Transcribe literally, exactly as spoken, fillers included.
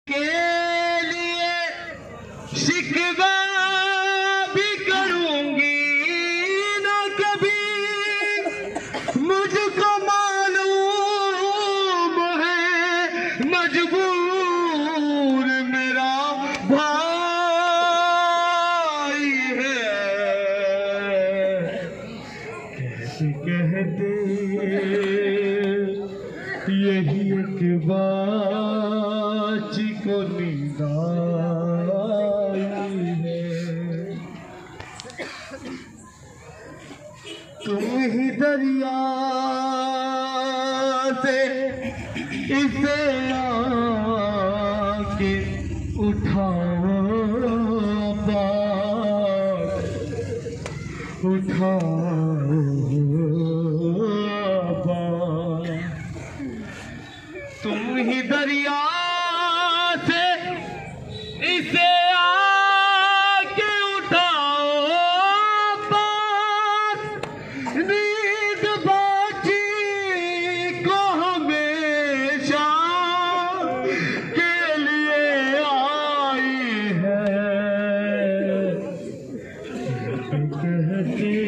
के लिए शिकवा भी करूंगी ना कभी, मुझको मालूम है मजबूर मेरा भाई है। कहते कहते यही एक बात को नींद आई है। तुम ही दरिया से इसे आके उठाओ बात, उठाओ तुम ही दरिया से इसे आके उठाओ बात, नींद बाजी को हमेशा के लिए आई है। कहते